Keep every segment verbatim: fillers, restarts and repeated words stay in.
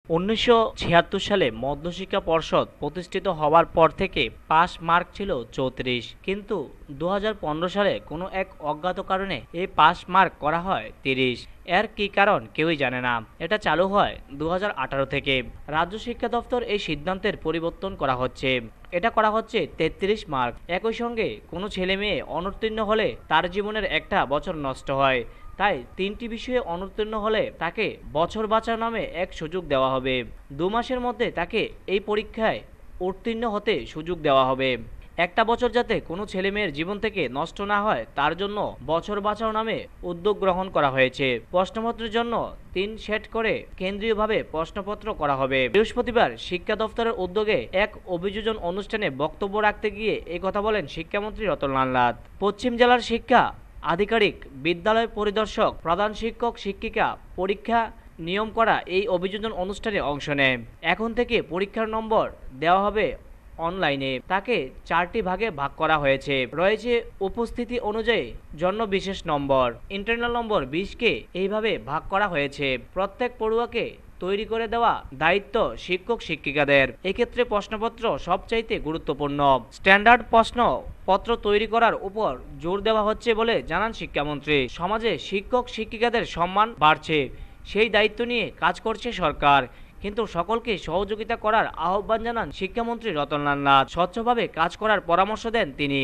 উনিশশো ছিয়াত্তর সালে মধ্যশিক্ষা পর্ষদ প্রতিষ্ঠিত হওয়ার পর থেকে পাস মার্ক ছিল চৌত্রিশ, কিন্তু দু হাজার পনেরো সালে কোনো এক অজ্ঞাত কারণে এই পাস মার্ক করা হয় তিরিশ। এর কি কারণ কেউই জানে না। এটা চালু হয় দু হাজার আঠারো থেকে। রাজ্য শিক্ষা দপ্তর এই সিদ্ধান্তের পরিবর্তন করা হচ্ছে। এটা করা হচ্ছে তেত্রিশ মার্ক। একই সঙ্গে কোনো ছেলে মেয়ে অনুত্তীর্ণ হলে তার জীবনের একটা বছর নষ্ট হয়। তাই তিনটি বিষয়ে অনুত্তীর্ণ হলে তাকে বছর বাঁচাও নামে এক সুযোগ দেওয়া হবে। দু মাসের মধ্যে তাকে এই পরীক্ষায় উত্তীর্ণ হতে সুযোগ দেওয়া হবে। একটা বছর যাতে কোনো ছেলে মেয়ের জীবন থেকে নষ্ট না হয় তার জন্য বছর বাঁচাও নামে উদ্যোগ গ্রহণ করা হয়েছে। প্রশ্নপত্রের জন্য তিন সেট করে কেন্দ্রীয়ভাবে প্রশ্নপত্র করা হবে। বৃহস্পতিবার শিক্ষা দফতরের উদ্যোগে এক অভিযোজন অনুষ্ঠানে বক্তব্য রাখতে গিয়ে এই কথা বলেন শিক্ষামন্ত্রী রতনলাল নাথ। পশ্চিম জেলার শিক্ষা আধিকারিক, বিদ্যালয় পরিদর্শক, প্রধান শিক্ষক শিক্ষিকা পরীক্ষা নিয়ম করা এই অভিযোজন অনুষ্ঠানে অংশ নেয়। এখন থেকে পরীক্ষার নম্বর দেওয়া হবে অনলাইনে। তাকে চারটি ভাগে ভাগ করা হয়েছে। রয়েছে উপস্থিতি অনুযায়ী জন্য বিশেষ নম্বর, ইন্টারনাল নম্বর বিশকে এইভাবে ভাগ করা হয়েছে। প্রত্যেক পড়ুয়াকে তৈরি করে দেওয়া দায়িত্ব শিক্ষক শিক্ষিকাদের। এক্ষেত্রে প্রশ্নপত্র সবচাইতে গুরুত্বপূর্ণ। স্ট্যান্ডার্ড প্রশ্ন পত্র তৈরি করার উপর জোর দেওয়া হচ্ছে বলে জানান শিক্ষামন্ত্রী। সমাজে শিক্ষক শিক্ষিকাদের সম্মান বাড়ছে, সেই দায়িত্ব নিয়ে কাজ করছে সরকার, কিন্তু সকলকে সহযোগিতা করার আহ্বান জানান শিক্ষামন্ত্রী রতনলাল নাথ। স্বচ্ছভাবে কাজ করার পরামর্শ দেন তিনি।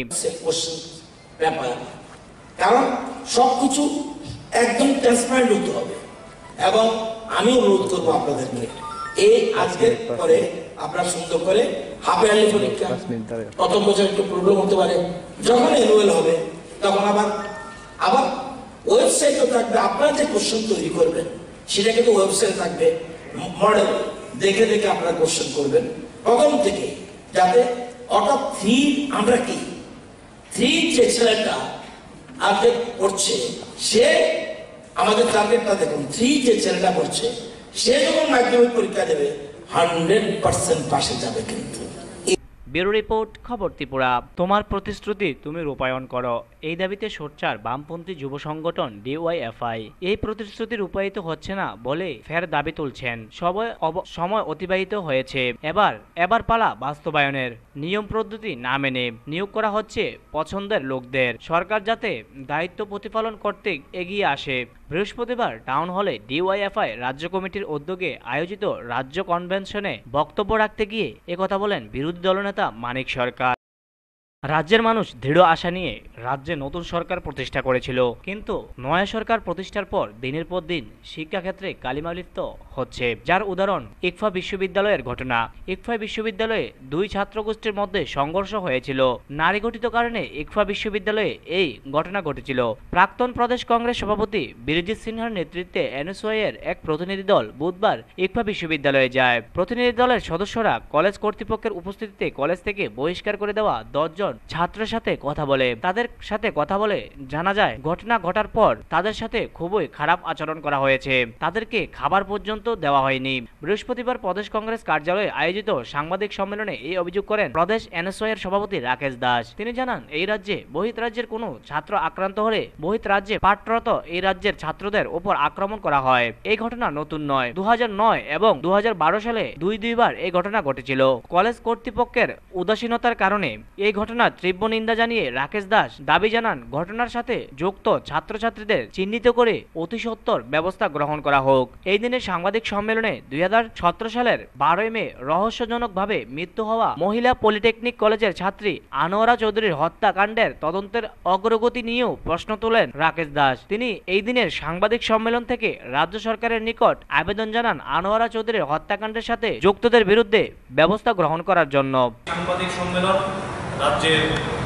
কারণ সবকিছু একদম ট্রান্সপারেন্ট হতে হবে। এবং আমি অনুরোধ করবো আপনাদেরকে, এই আজকের পরে আপনারা সুন্দর করে হাফ ইয়ারলি পরীক্ষা, প্রথম বছর একটু প্রবলেম হতে পারে, যখন এনুয়াল হবে তখন আবার আবার ওয়েবসাইটও থাকবে। আপনারা যে কোশ্চেন তৈরি করবেন সেটা কিন্তু ওয়েবসাইট থাকবে, মডেল দেখে দেখে আপনারা কোশ্চেন করবেন প্রথম থেকে, যাতে অর্থাৎ থ্রি আমরা কি থ্রি যে ছেলেটা আজকে পড়ছে সে আমাদের টার্গেটটা দেখুন, থ্রি যে ছেলেটা পড়ছে সে যখন মাধ্যমিক পরীক্ষা দেবে হান্ড্রেড পার্সেন্ট পাশে যাবে। কিন্তু ব্যুরো রিপোর্ট, খবর ত্রিপুরা। তোমার প্রতিশ্রুতি তুমি রূপায়ণ করো, এই দাবিতে সোচ্চার বামপন্থী যুব সংগঠন ডিওয়াইএফআই। এই প্রতিশ্রুতি রূপায়িত হচ্ছে না বলে ফের দাবি তুলছেন। সবাই সময় অতিবাহিত হয়েছে, এবার এবার পালা বাস্তবায়নের। নিয়ম পদ্ধতি না মেনে নিয়োগ করা হচ্ছে পছন্দের লোকদের। সরকার যাতে দায়িত্ব প্রতিপালন করতে এগিয়ে আসে। বৃহস্পতিবার টাউন হলে ডিওয়াইএফআই রাজ্য কমিটির উদ্যোগে আয়োজিত রাজ্য কনভেনশনে বক্তব্য রাখতে গিয়ে একথা বলেন বিরোধী দলনেতা মানিক সরকার। রাজ্যের মানুষ দৃঢ় আশা নিয়ে রাজ্যে নতুন সরকার প্রতিষ্ঠা করেছিল, কিন্তু নয়া সরকার প্রতিষ্ঠার পর দিনের পর দিন শিক্ষাক্ষেত্রে কালিমালিপ্ত হচ্ছে, যার উদাহরণ ইকফা বিশ্ববিদ্যালয়ের ঘটনা। ইকফা বিশ্ববিদ্যালয়ে দুই ছাত্রগোষ্ঠীর মধ্যে সংঘর্ষ হয়েছিল। নারী গঠিত কারণে ইকফা বিশ্ববিদ্যালয়ে এই ঘটনা ঘটেছিল। প্রাক্তন প্রদেশ কংগ্রেস সভাপতি বীরজিৎ সিনহার নেতৃত্বে এনএসওয়াই এর এক প্রতিনিধি দল বুধবার ইকফা বিশ্ববিদ্যালয়ে যায়। প্রতিনিধি দলের সদস্যরা কলেজ কর্তৃপক্ষের উপস্থিতিতে কলেজ থেকে বহিষ্কার করে দেওয়া দশজন ছাত্রের সাথে কথা বলে তাদের সাথে কথা বলে জানা যায়, ঘটনা ঘটার পর তাদের সাথে খুবই খারাপ আচরণ করা হয়েছে। তাদেরকে খাবার পর্যন্ত দেওয়া হয়নি। বৃহস্পতিবার প্রদেশ কংগ্রেস কার্যালয়ে আয়োজিত সাংবাদিক সম্মেলনে এই অভিযোগ করেন প্রদেশ এনএসওয়াই এর সভাপতি রাকেশ দাস। তিনি জানান, এই রাজ্যে বহিত রাজ্যের কোনো ছাত্র আক্রান্ত হলে বহিত রাজ্যে পাঠরত এই রাজ্যের ছাত্রদের উপর আক্রমণ করা হয়। এই ঘটনা নতুন নয়। দু হাজার নয় এবং দু হাজার বারো সালে দুই দুইবার এই ঘটনা ঘটেছিল। কলেজ কর্তৃপক্ষের উদাসীনতার কারণে এই ঘটনা তীব্র নিন্দা জানিয়ে রাকেশ দাস দাবি জানান, ঘটনার সাথে যুক্ত ছাত্রছাত্রীদের চিহ্নিত করে অতি সত্বর ব্যবস্থা গ্রহণ করা হোক। এই দিনের সাংবাদিক সম্মেলনে দুই হাজার সতেরো সালের বারোই মে রহস্যজনকভাবে মৃত্যু হওয়া মহিলা পলিটেকনিক কলেজের ছাত্রী আনোয়ারা চৌধুরীর হত্যাকাণ্ডের তদন্তের অগ্রগতি নিয়েও প্রশ্ন তোলেন রাকেশ দাস। তিনি এই দিনের সাংবাদিক সম্মেলন থেকে রাজ্য সরকারের নিকট আবেদন জানান আনোয়ারা চৌধুরীর হত্যাকাণ্ডের সাথে যুক্তদের বিরুদ্ধে ব্যবস্থা গ্রহণ করার জন্য। সাংবাদিক সম্মেলন রাজ্যের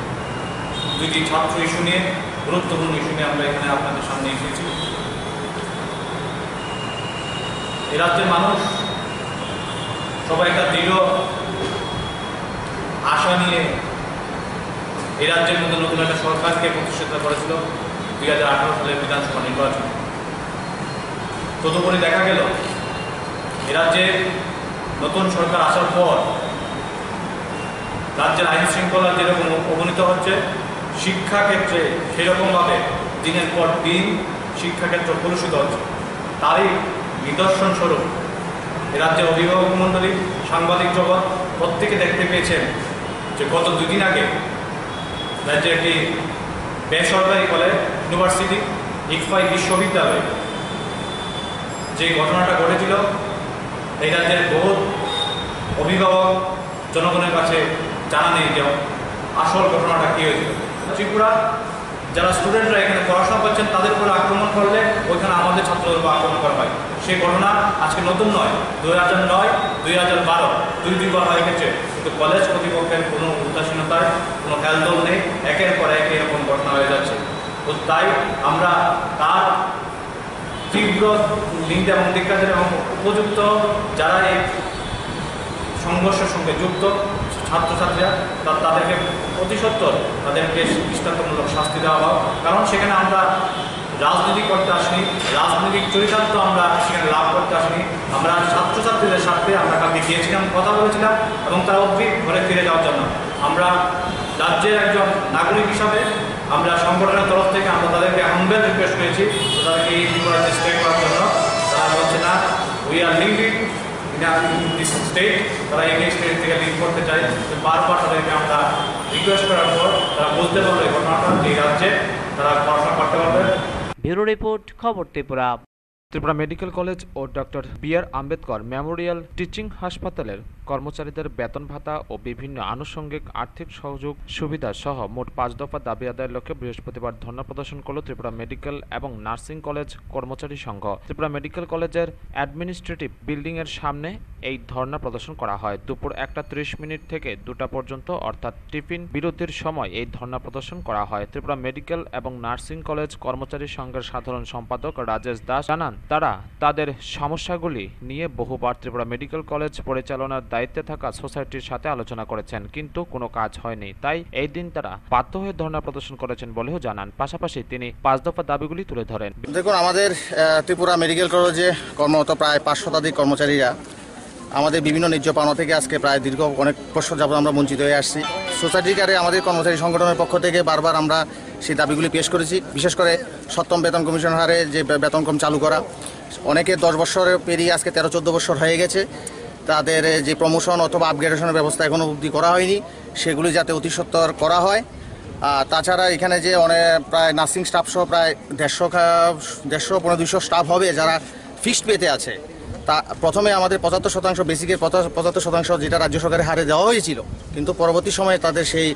দুইটি ছাত্র ইস্যু নিয়ে, গুরুত্বপূর্ণ ইস্যু নিয়ে আমরা এখানে আপনাদের সামনে এসেছি। এই রাজ্যের মানুষ সবাই একটা দৃঢ় আশা নিয়ে এই রাজ্যের মধ্যে নতুন একটা সরকারকে প্রতিষ্ঠিত করেছিল দুই হাজার আঠারো সালের বিধানসভা নির্বাচন। তদুপরি দেখা গেল এ রাজ্যে নতুন সরকার আসার পর রাজ্যের আইন শৃঙ্খলা যেরকম অবনীত হচ্ছে, শিক্ষাক্ষেত্রে সেরকমভাবে দিনের পর দিন শিক্ষাক্ষেত্র কলুষিত হচ্ছে। তারই নিদর্শন স্বরূপ এ রাজ্যের অভিভাবক মণ্ডলী, সাংবাদিক জগৎ প্রত্যেকে দেখতে পেয়েছেন যে গত দুদিন আগে রাজ্যের একটি বেসরকারি কলেজ ইউনিভার্সিটি ইকফাই বিশ্ববিদ্যালয় যে ঘটনাটা ঘটেছিল, এই রাজ্যের বহু অভিভাবক জনগণের কাছে জানা নেই যে আসল ঘটনাটা কী হয়েছিল। ত্রিপুরা যারা স্টুডেন্টরা এখানে পড়াশোনা করছেন তাদের উপরে আক্রমণ করলে ওইখানে আমাদের ছাত্রদের উপর আক্রমণ করা হয়। সেই ঘটনা আজকে নতুন নয়, দুই হাজার নয় দুই হাজার বারো দুই দুইবার হয়ে গেছে, কিন্তু কলেজ কর্তৃপক্ষের কোনো উদাসীনতার কোনো হেলদোল নেই, একের পর এক এরকম ঘটনা হয়ে যাচ্ছে। তো তাই আমরা তার তীব্র নিন্দা এবং ধিক্কার এবং উপযুক্ত যারা এই সংঘর্ষের সঙ্গে যুক্ত ছাত্রছাত্রীরা তাদেরকে প্রতিসত্তর তাদেরকে দৃষ্টান্তমূলক শাস্তি দেওয়া হোক। কারণ সেখানে আমরা রাজনীতি করতে আসিনি, রাজনৈতিক চরিতার্থ আমরা সেখানে লাভ করতে আসিনি। আমরা ছাত্রছাত্রীদের সাথে আমরা কালকে গিয়েছিলাম, কথা বলেছিলাম এবং তারা উদ্ভিদ ঘরে ফিরে যাওয়ার জন্য। আমরা রাজ্যের একজন নাগরিক হিসাবে আমরা সংগঠনের তরফ থেকে আমরা তাদেরকে হাম্বেল রিকোয়েস্ট করেছি তাদেরকে এই বিপরীতে স্টে করার জন্য। তারা বলছে না, we are living this state, তারা এই স্টেট থেকে লিভ করতে চায়। বারবার তাদেরকে আমরা রিকোয়েস্ট করার পর তারা বুঝতে পারবে ঘটনাটা এই রাজ্যে তারা পড়াশোনা করতে পারবে। ব্যুরো রিপোর্ট, খবর ত্রিপুরা। ত্রিপুরা মেডিকেল কলেজ ও doctor B R Ambedkar memorial teaching হাসপাতালের কর্মচারীদের বেতন ভাতা ও বিভিন্ন আনুষঙ্গিক আর্থিক সহযোগ সুবিধা সহ মোট পাঁচ দফা দাবি আদায়ের লক্ষ্যে বৃহস্পতিবার ধর্ণা প্রদর্শন করল ত্রিপুরা মেডিকেল এবং নার্সিং কলেজ কর্মচারী সংঘ। ত্রিপুরা মেডিকেল কলেজের অ্যাডমিনিস্ট্রেটিভ বিল্ডিং এর সামনে এই ধর্ণা প্রদর্শন করা হয়। দুপুর একটা ত্রিশ মিনিট থেকে দুটা পর্যন্ত অর্থাৎ টিফিন বিরতির সময় এই ধর্ণা প্রদর্শন করা হয়। ত্রিপুরা মেডিকেল এবং নার্সিং কলেজ কর্মচারী সংঘের সাধারণ সম্পাদক রাজেশ দাস জানান, তারা তাদের সমস্যাগুলি নিয়ে বহুবার ত্রিপুরা মেডিকেল কলেজ পরিচালনার দায়িত্বে থাকা সোসাইটির সাথে আলোচনা করেছেন, কিন্তু কোনো কাজ হয়নি। তাই এই দিন তারা বাধ্য হয়ে ধর্ণা প্রদর্শন করেছেন বলেও জানান। পাশাপাশি তিনি পাঁচ দফা দাবিগুলি তুলে ধরেন। দেখুন, আমাদের ত্রিপুরা মেডিকেল কলেজে কর্মরত প্রায় পাঁচ শতাধিক কর্মচারীরা আমাদের বিভিন্ন ন্যায্য পাওনা থেকে আজকে প্রায় দীর্ঘ অনেক বছর যাবত আমরা বঞ্চিত হয়ে আসছি। সোসাইটিকারে আমাদের কর্মচারী সংগঠনের পক্ষ থেকে বারবার আমরা সেই দাবিগুলি পেশ করেছি। বিশেষ করে সপ্তম বেতন কমিশন হারে যে বেতন কম চালু করা, অনেকে দশ বছরে পেরিয়ে আজকে তেরো চোদ্দো বছর হয়ে গেছে, তাদের যে প্রমোশন অথবা আপগ্রেডেশনের ব্যবস্থা এখনও অবধি করা হয়নি, সেগুলি যাতে অতি সত্বর করা হয়। তাছাড়া এখানে যে অনেক প্রায় নার্সিং স্টাফ সহ প্রায় দেড়শো দেড়শো পনেরো দুশো স্টাফ হবে যারা ফিক্সড পেতে আছে। তা প্রথমে আমাদের পঁচাত্তর শতাংশ বেসিকের পঁচাত্তর শতাংশ যেটা রাজ্য সরকারের হারে দেওয়া হয়েছিল, কিন্তু পরবর্তী সময়ে তাদের সেই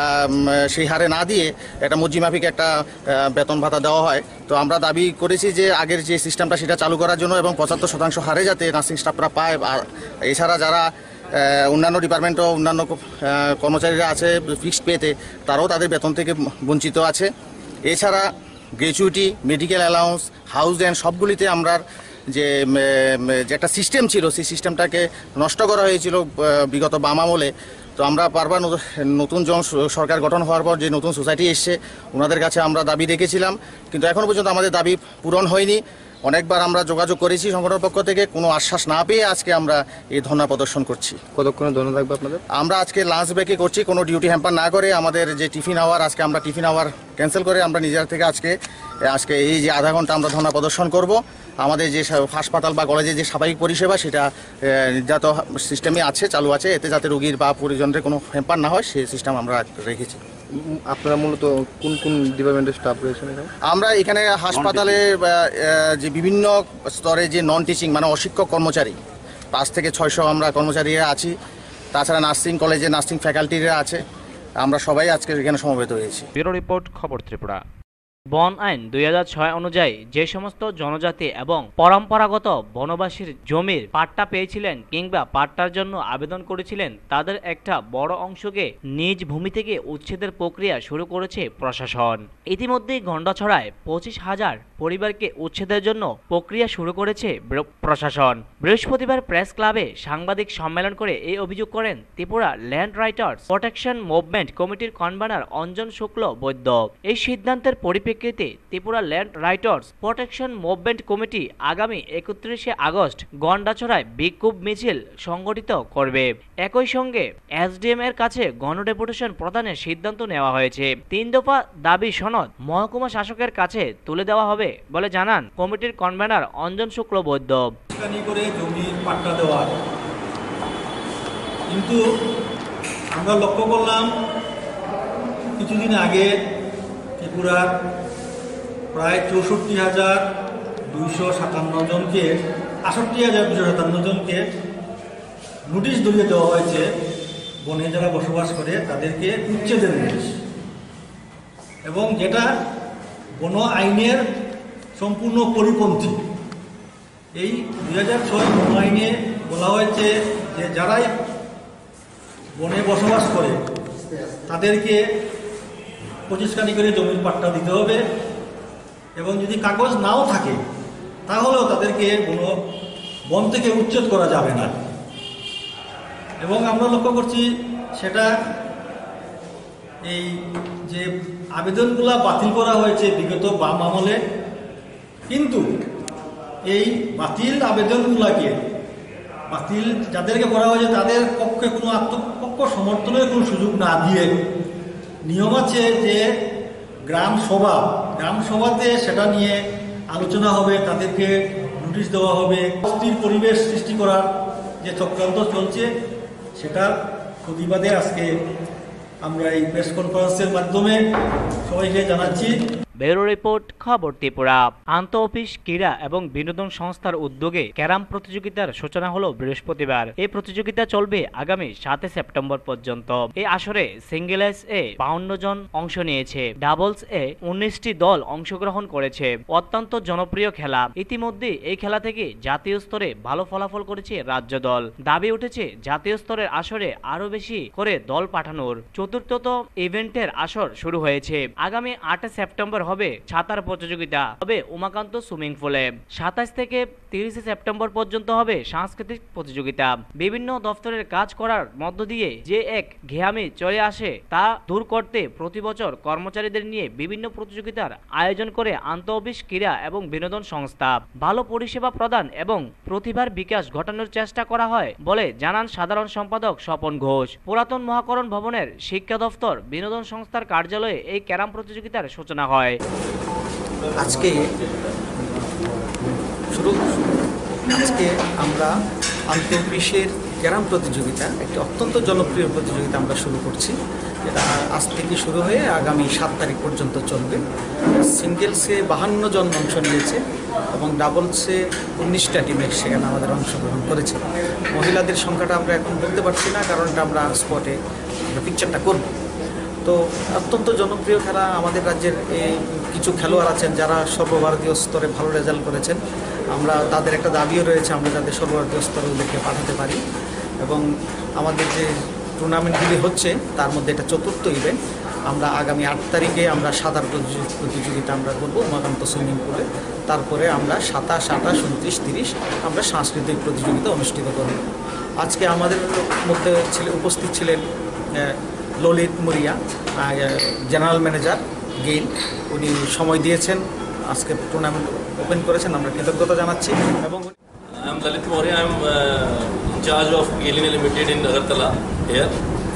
সেই হারে না দিয়ে একটা মর্জিমাফিক একটা বেতন ভাতা দেওয়া হয়। তো আমরা দাবি করেছি যে আগের যে সিস্টেমটা সেটা চালু করার জন্য এবং পঁচাত্তর শতাংশ হারে যাতে নার্সিং স্টাফরা পায়। আর এছাড়া যারা অন্যান্য ডিপার্টমেন্ট ও অন্যান্য কর্মচারীরা আছে ফিক্সড পেতে, তারাও তাদের বেতন থেকে বঞ্চিত আছে। এছাড়া gratuity, medical allowance, house rent সবগুলিতে আমরা যে যে একটা সিস্টেম ছিল সেই সিস্টেমটাকে নষ্ট করা হয়েছিল বিগত বাম আমলে। তো আমরা বারবার নতুন জন সরকার গঠন হওয়ার পর যে নতুন সোসাইটি এসছে ওনাদের কাছে আমরা দাবি রেখেছিলাম, কিন্তু এখনও পর্যন্ত আমাদের দাবি পূরণ হয়নি। অনেকবার আমরা যোগাযোগ করেছি সংগঠনের পক্ষ থেকে, কোনো আশ্বাস না পেয়ে আজকে আমরা এই ধর্ণা প্রদর্শন করছি। কতক্ষণে ধর্ণা থাকবে আপনাদের? আমরা আজকে লাঞ্চ ব্রেকে করছি, কোনো ডিউটি হ্যাম্পার না করে। আমাদের যে টিফিন আওয়ার, আজকে আমরা টিফিন আওয়ার ক্যান্সেল করে আমরা নিজের থেকে আজকে আজকে এই যে আধা ঘন্টা আমরা ধর্ণা প্রদর্শন করব। আমাদের যে হাসপাতাল বা কলেজে যে স্বাভাবিক পরিষেবা সেটা নির্ধারিত সিস্টেমে আছে, চালু আছে, এতে যাতে রোগীর বা পরিজনদের কোনো হ্যাম্পার না হয় সেই সিস্টেম আমরা রেখেছি। আপনারা মূলত কোন কোন ডিপার্টমেন্টের স্টাফ রয়েছেন এখানে? আমরা এখানে হাসপাতালে যে বিভিন্ন স্তরে যে নন টিচিং মানে অশিক্ষক কর্মচারী পাঁচ থেকে ছয়শো আমরা কর্মচারীরা আছি। তাছাড়া নার্সিং কলেজে নার্সিং ফ্যাকাল্টিরা আছে। আমরা সবাই আজকে এখানে সমবেত হয়েছি। ব্যুরো রিপোর্ট, খবর ত্রিপুরা। বন আইন দুই হাজার ছয় অনুযায়ী যে সমস্ত জনজাতি এবং পরম্পরাগত বনবাসীর জমির পাট্টা পেয়েছিলেন কিংবা পাট্টার জন্য আবেদন করেছিলেন, তাদের একটা বড় অংশকে নিজ ভূমি থেকে উচ্ছেদের প্রক্রিয়া শুরু করেছে প্রশাসন। ইতিমধ্যেই গন্ডাছড়ায় পঁচিশ হাজার পরিবারকে উচ্ছেদের জন্য প্রক্রিয়া শুরু করেছে প্রশাসন। বৃহস্পতিবার প্রেস ক্লাবে সাংবাদিক সম্মেলন করে এই অভিযোগ করেন Tripura land writers protection movement কমিটির কনভেনার অঞ্জন শুক্ল বৈদ্য। এই সিদ্ধান্তের পরিপ্রেক্ষিতে পরিপ্রেক্ষিতে Tripura land writers protection movement committee আগামী একত্রিশে আগস্ট গন্ডাছড়ায় বিক্ষোভ মিছিল সংগঠিত করবে। একই সঙ্গে এসডিএম এর কাছে গণডেপুটেশন প্রদানের সিদ্ধান্ত নেওয়া হয়েছে। তিন দফা দাবি সনদ মহকুমা শাসকের কাছে তুলে দেওয়া হবে বলে জানান কমিটির কনভেনার অঞ্জন শুক্লবৈদ্য। করে জমির পাট্টা দেওয়া, কিন্তু আমরা লক্ষ্য করলাম কিছুদিন আগে ত্রিপুরার প্রায় চৌষট্টি হাজার দুইশো সাতান্ন জনকে আষট্টি হাজার দুশো সাতান্ন জনকে নোটিশ ধরিয়ে দেওয়া হয়েছে, বনে যারা বসবাস করে তাদেরকে উচ্ছেদের নোটিশ, এবং যেটা বন আইনের সম্পূর্ণ পরিপন্থী। এই দুই হাজার ছয় বন আইনে বলা হয়েছে যে যারাই বনে বসবাস করে তাদেরকে পঁচিশখানি করে জমির পাট্টা দিতে হবে, এবং যদি কাগজ নাও থাকে তাহলেও তাদেরকে কোনো বন থেকে উচ্ছেদ করা যাবে না। এবং আমরা লক্ষ্য করছি সেটা এই যে আবেদনগুলো বাতিল করা হয়েছে বিগত বাম আমলে, কিন্তু এই বাতিল আবেদনগুলোকে বাতিল যাদেরকে করা হয়েছে তাদের পক্ষে কোনো আত্মপক্ষ সমর্থনের কোনো সুযোগ না দিয়ে নিয়ম আছে যে গ্রাম সভা গ্রাম সভাতে সেটা নিয়ে আলোচনা হবে, তাদেরকে নোটিশ দেওয়া হবে। অস্থির পরিবেশ সৃষ্টি করার যে চক্রান্ত চলছে সেটার প্রতিবাদে আজকে আমরা এই প্রেস কনফারেন্সের মাধ্যমে সবাইকে জানাচ্ছি। ব্যুরো রিপোর্ট, খবর ত্রিপুরা। আন্ত অফিস ক্রীড়া এবং বিনোদন সংস্থার উদ্যোগে ক্যারাম প্রতিযোগিতার সূচনা হলো বৃহস্পতিবার। এই প্রতিযোগিতা চলবে আগামী সাতই সেপ্টেম্বর পর্যন্ত। এই আসরে সিঙ্গেলস এ বাউন্ন জন অংশ নিয়েছে, ডাবলস এ উনিশটি দল অংশগ্রহণ করেছে। অত্যন্ত জনপ্রিয় খেলা। ইতিমধ্যে এই খেলা থেকে জাতীয় স্তরে ভালো ফলাফল করেছে রাজ্য দল। দাবি উঠেছে জাতীয় স্তরের আসরে আরো বেশি করে দল পাঠানোর। চতুর্থত ইভেন্টের আসর শুরু হয়েছে। আগামী আটই সেপ্টেম্বর হবে সাঁতার প্রতিযোগিতা, হবে উমাকান্ত সুইমিং পুলে। সাতাশ থেকে তিরিশে সেপ্টেম্বর পর্যন্ত হবে সাংস্কৃতিক প্রতিযোগিতা। বিভিন্ন দপ্তরের কাজ করার মধ্য দিয়ে যে এক ঘেয়ামি চলে আসে তা দূর করতে প্রতি বছর কর্মচারীদের নিয়ে বিভিন্ন প্রতিযোগিতার আয়োজন করে আন্ত অফিস ক্রীড়া এবং বিনোদন সংস্থা। ভালো পরিষেবা প্রদান এবং প্রতিভার বিকাশ ঘটানোর চেষ্টা করা হয় বলে জানান সাধারণ সম্পাদক স্বপন ঘোষ। পুরাতন মহাকরণ ভবনের শিক্ষা দপ্তর বিনোদন সংস্থার কার্যালয়ে এই ক্যারাম প্রতিযোগিতার সূচনা হয়। আজকে শুরু আজকে আমরা আন্ত অফিসের ক্যারাম প্রতিযোগিতা, একটি অত্যন্ত জনপ্রিয় প্রতিযোগিতা আমরা শুরু করছি। এটা আজ থেকে শুরু হয়ে আগামী সাত তারিখ পর্যন্ত চলবে। সিঙ্গেলসে বাহান্ন জন অংশ নিয়েছে এবং ডাবলসে উনিশটা টিমের সেখানে আমাদের অংশগ্রহণ করেছে। মহিলাদের সংখ্যাটা আমরা এখন বলতে পারছি না, কারণ এটা আমরা স্পটে পিকচারটা করব। তো অত্যন্ত জনপ্রিয় খেলা। আমাদের রাজ্যের এই কিছু খেলোয়াড় আছেন যারা সর্বভারতীয় স্তরে ভালো রেজাল্ট করেছেন। আমরা তাদের একটা দাবিও রয়েছে, আমরা যাদের সর্বভারতীয় স্তরে ওদেরকে পাঠাতে পারি। এবং আমাদের যে টুর্নামেন্টগুলি হচ্ছে তার মধ্যে এটা চতুর্থ ইভেন্ট। আমরা আগামী আট তারিখে আমরা সাঁতার প্রতিযোগিতা আমরা করবো উমাকান্ত সুইমিং পুলে। তারপরে আমরা সাতাশ আঠাশ উনত্রিশ তিরিশ আমরা সাংস্কৃতিক প্রতিযোগিতা অনুষ্ঠিত করব। আজকে আমাদের মধ্যে ছিল উপস্থিত ছিলেন ললিত মুরিয়া, জেনারেল ম্যানেজার গেইল। উনি সময় দিয়েছেন, আজকে টুর্নামেন্ট ওপেন করেছেন, আমরা কৃতজ্ঞতা জানাচ্ছি। এবং I am Lalit Maurya. I am uh, in charge of Gelina Limited in Agartala here,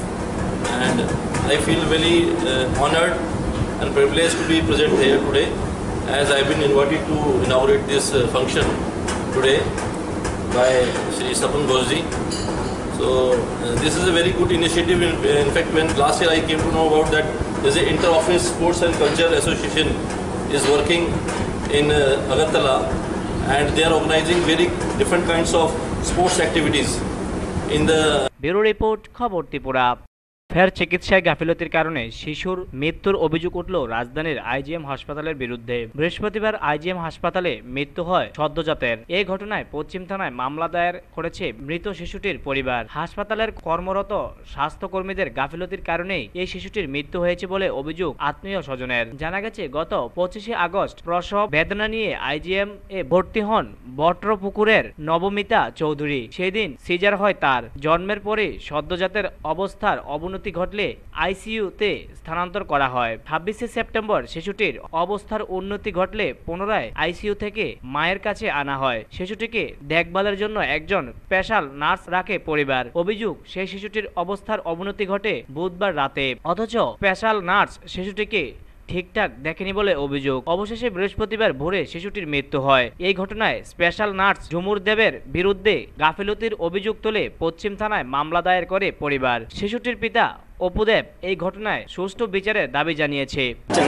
and I feel very uh, honoured and privileged to be present here today, as I have been invited to inaugurate this uh, function today by Shri Sapan Ghoshji. So uh, this is a very good initiative. In, in fact, when last year I came to know about that, there is a Inter-Office Sports and Culture Association is working in uh, Agartala, and they are organizing very different kinds of sports activities in the bureau report, খবর ত্রিপুরা। ফের চিকিৎসায় গাফিলতির কারণে শিশুর মৃত্যুর অভিযোগ উঠল রাজধানীর আইজিএম হাসপাতালের বিরুদ্ধে। বৃহস্পতিবার আইজিএম হাসপাতালে মৃত্যু হয় সদ্যজাতের। এই ঘটনায় পশ্চিম থানায় মামলা দায়ের করেছে মৃত শিশুটির পরিবার। হাসপাতালের কর্মরত স্বাস্থ্যকর্মীদের গাফিলতির কারণেই এই শিশুটির মৃত্যু হয়েছে বলে অভিযোগ আত্মীয় স্বজনের। জানা গেছে গত পঁচিশে আগস্ট প্রসব বেদনা নিয়ে আইজিএম এ ভর্তি হন বট্রপুকুরের নবমিতা চৌধুরী। সেদিন সিজার হয় তার। জন্মের পরে সদ্যজাতের অবস্থার অবনতি অবনতি ঘটলে আইসিইউতে স্থানান্তর করা হয়। ছাব্বিশে সেপ্টেম্বর শিশুটির অবস্থার উন্নতি ঘটলে পুনরায় আইসিইউ থেকে মায়ের কাছে আনা হয়। শিশুটিকে দেখভালের জন্য একজন স্পেশাল নার্স রাখে পরিবার। অভিযোগ, সেই শিশুটির অবস্থার অবনতি ঘটে বুধবার রাতে, অথচ স্পেশাল নার্স শিশুটিকে ঠিকঠাক দেখেনি বলে অভিযোগ। অবশেষে বৃহস্পতিবার ভোরে শিশুটির মৃত্যু হয়। এই ঘটনায় স্পেশাল নার্স ঝুমুর দেবের বিরুদ্ধে গাফিলতির অভিযোগ তুলে পশ্চিম থানায় মামলা দায়ের করে পরিবার। শিশুটির পিতা অপুদেব এই ঘটনায় সুষ্ঠু বিচারের দাবি জানিয়েছে।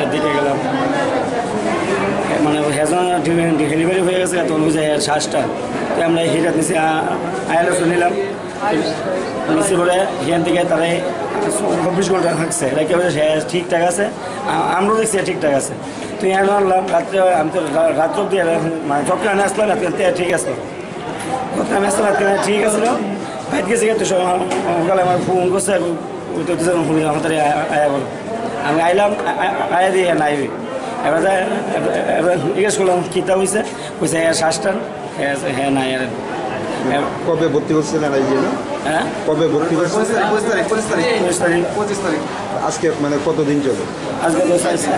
মানে ডেলিভারি হয়ে গেছে তো অনুযায়ী শ্বাসটা তো আমরা হিরাত নিচে আয়ালো শুনিলাম নিচে করে এখান থেকে তারা চব্বিশ ঘন্টা থাকছে রেখে বলছে ঠিকঠাক আছে, আমরাও দেখছি ঠিকঠাক আছে। তুই এখানে আনলাম রাত্রে, আমি তো রাত্র দিয়ে মানে চক্রে আনে আসলাম রাত্রে ঠিক আছে, আমি আসলাম রাত্রে ঠিক আছিল ভাইট গেছে তো সকালে আমার ফোন করছে ওই তো আমার আয়া বলো আমি আইলাম আয়া দিয়ে নাই এবার এবার জিজ্ঞেস করলাম কীটা হয়েছে, কইছে শ্বাসটান হ্যাঁ নাই আর। কবে ভর্তি করছিলেন এই জন্য? হ্যাঁ কবে ভর্তি করছেন? পঁচিশ তারিখ পঁচিশ তারিখ পঁচিশ তারিখ আজকে মানে কতদিন চলে? আজকে তো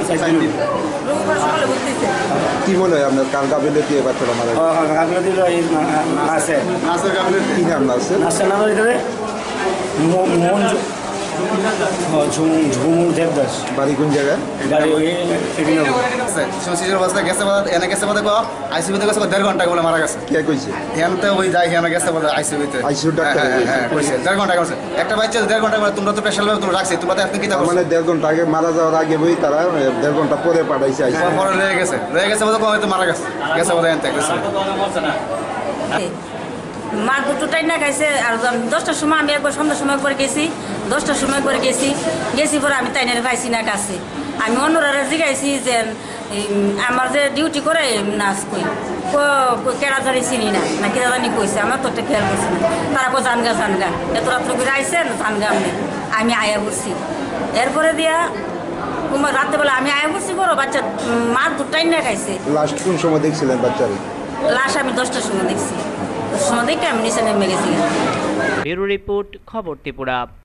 কি মনে হয় আপনার কার গাফিলতি বাচ্চারা মারা গেছে? গাফিলতি আছে নাচের গাফিলতি। কি নাম নাচের? নাচের নাম ভিতরে মোহন ঝুমুর দেবদাস। বাড়ি কোন জায়গায়? বাড়ি ওই শিশুর অবস্থা গেছে এনে গেছে বোধ আইসিউতে গেছে দেড় ঘন্টা বলে মারা গেছে। কে কইছে? এনতে ওই যাই এনে গেছে বলে আইসিউতে। আইসিইউ ডাক্তার হ্যাঁ কইছে দেড় ঘন্টা গেছে। একটা বাচ্চা দেড় ঘন্টা বলে তোমরা তো স্পেশাল ভাবে তোমরা রাখছি, তোমরা তো এখন কি মানে দেড় ঘন্টা আগে মারা যাওয়ার আগে বই তারা দেড় ঘন্টা পরে পাঠাইছে আইসিইউ। পরে রয়ে গেছে রয়ে গেছে বলে হয়তো মারা গেছে গেছে বলে এনতে গেছে। মা দুটো টাইম না খাইছে আর দশটার সময় আমি একবার সন্ধ্যার সময় করে গেছি, দশটার সময় করে গেছি গেছি পরে আমি তাই না পাইছি না কাছে। আমি অন্যরা জিগাইছি যে আমার যে ডিউটি করে নাচ কই কেড়া ধরে চিনি না না কেড়া জানি কইছে, আমার তো একটা খেয়াল করছি না। তারা কো জানগা জানগা এত রাত্র করে আইসেন জানগা আমি আমি আয়া করছি। এরপরে দিয়া তোমার রাত্রেবেলা আমি আয়া করছি বড় বাচ্চা মা দুটাই না খাইছে। লাস্ট কোন সময় দেখছিলেন বাচ্চারা? লাশ আমি দশটার সময় দেখছি, সময় দেখে আমি নিচে নেমে গেছি। ব্যুরো রিপোর্ট, খবর ত্রিপুরা।